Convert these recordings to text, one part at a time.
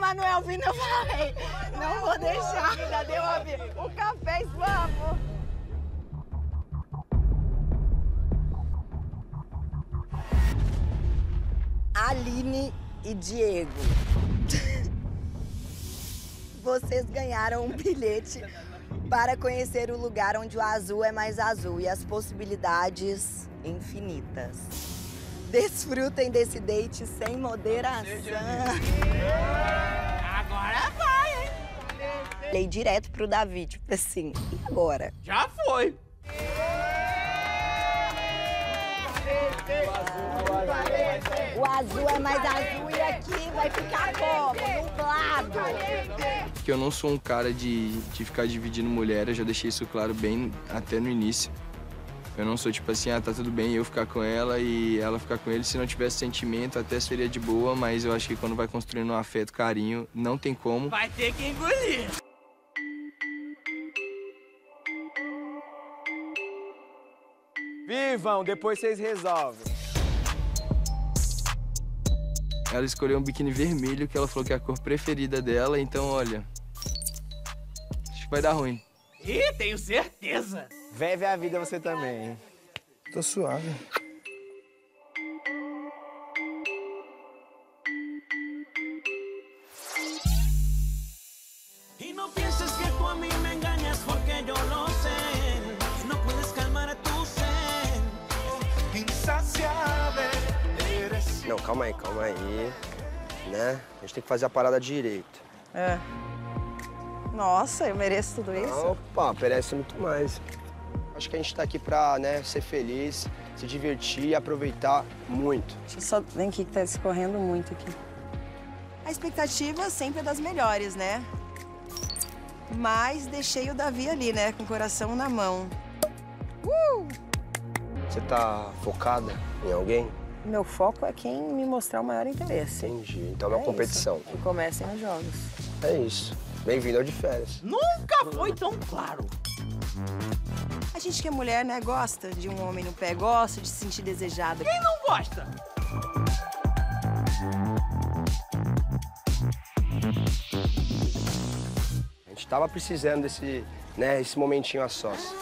Manuel vindo, eu falei, não vou deixar. Já deu a vida. O café, vamos. Aline e Diego. Vocês ganharam um bilhete para conhecer o lugar onde o azul é mais azul e as possibilidades infinitas. Desfrutem desse date sem moderação. Agora vai, hein? Falei direto pro Davi, tipo assim, e agora? Já foi. O azul é mais azul e aqui vai ficar como? Nublado. Que eu não sou um cara de ficar dividindo mulher, eu já deixei isso claro bem até no início. Eu não sou tipo assim, tá tudo bem eu ficar com ela e ela ficar com ele. Se não tivesse sentimento, até seria de boa, mas eu acho que quando vai construindo um afeto, carinho, não tem como. Vai ter que engolir. Vivam, depois vocês resolvem. Ela escolheu um biquíni vermelho, que ela falou que é a cor preferida dela, então olha, acho que vai dar ruim. Ih, tenho certeza. Vive a vida você também, hein? Tô suave. Y no pienses que tú a mí me engañas porque yo lo sé. No puedes calmar a tu ser. Insaciável eres. Não, calma aí, né? A gente tem que fazer a parada direito. É. Nossa, eu mereço tudo isso? Opa, merece muito mais. Acho que a gente tá aqui pra, né, ser feliz, se divertir e aproveitar muito. Deixa eu só... Vem aqui que tá escorrendo muito aqui. A expectativa sempre é das melhores, né? Mas deixei o Davi ali, né? Com o coração na mão. Você tá focada em alguém? Meu foco é quem me mostrar o maior interesse. Entendi. Então é uma competição. Isso. E comecem os jogos. É isso. Bem-vindo ao de férias. Nunca foi tão claro. A gente que é mulher, né? Gosta de um homem no pé, gosta de se sentir desejada. Quem não gosta? A gente tava precisando desse, né, esse momentinho a sós.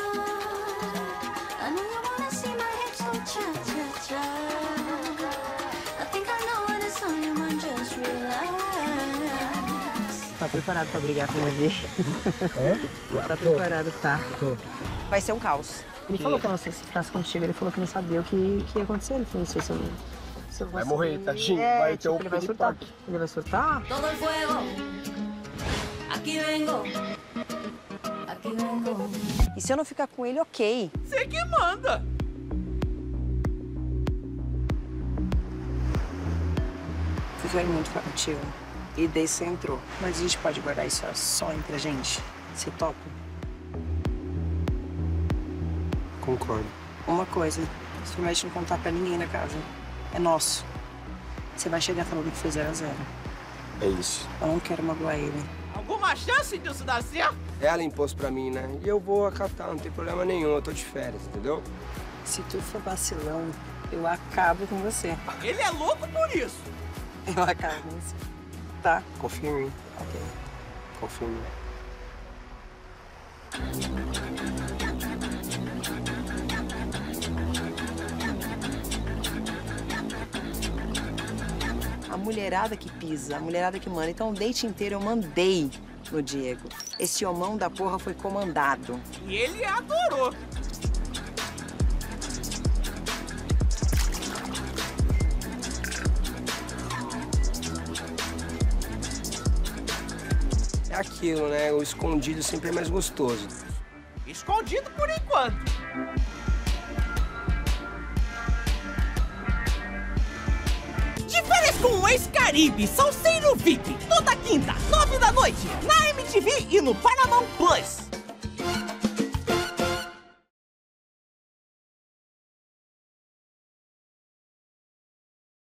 Tá preparado pra brigar com ele? Tá preparado, tá? Vai ser um caos. Ele falou que se ficasse contigo, ele falou que não sabia o que ia acontecer. Ele falou, se eu Vai morrer, tadinho. Vai ter tipo, ele vai surtar. Ele vai surtar? Todo el fuego. Aquí vengo. Aquí vengo. E se eu não ficar com ele, ok. Você que manda. Fiz muito ficar contigo. E daí você entrou. Mas a gente pode guardar isso só entre a gente? Você topa? Concordo. Uma coisa, você promete não contar pra ninguém na casa. É nosso. Você vai chegar falando que foi 0 a 0. É isso. Eu não quero magoar ele. Alguma chance disso dar certo? Ela impôs pra mim, né? E eu vou acatar, não tem problema nenhum. Eu tô de férias, entendeu? Se tu for vacilão, eu acabo com você. Ele é louco por isso. Eu acabo com você. Tá? Confia em mim. Ok. Confia em mim. A mulherada que pisa, a mulherada que manda. Então o date inteiro eu mandei no Diego. Esse homão da porra foi comandado. E ele adorou. É aquilo, né? O escondido sempre é mais gostoso. Escondido por enquanto. De férias com o ex-Caribe, Salseiro VIP. Toda quinta, 9 da noite, na MTV e no Paramount Plus.